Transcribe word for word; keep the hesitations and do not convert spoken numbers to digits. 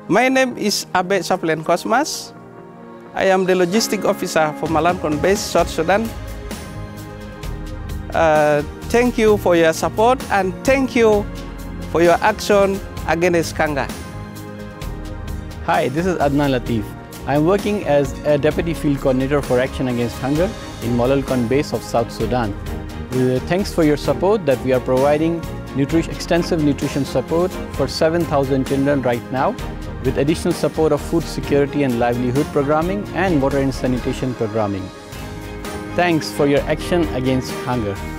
My name is Abe Saplen Kosmas. I am the Logistic Officer for Malancon Base, South Sudan. Uh, thank you for your support and thank you for your action against hunger. Hi, this is Adnan Latif. I am working as a Deputy Field Coordinator for Action Against Hunger in Malancon Base of South Sudan. Uh, thanks for your support that we are providing nutrition, extensive nutrition support for seven thousand children right now, with additional support of food security and livelihood programming and water and sanitation programming. Thanks for your action against hunger.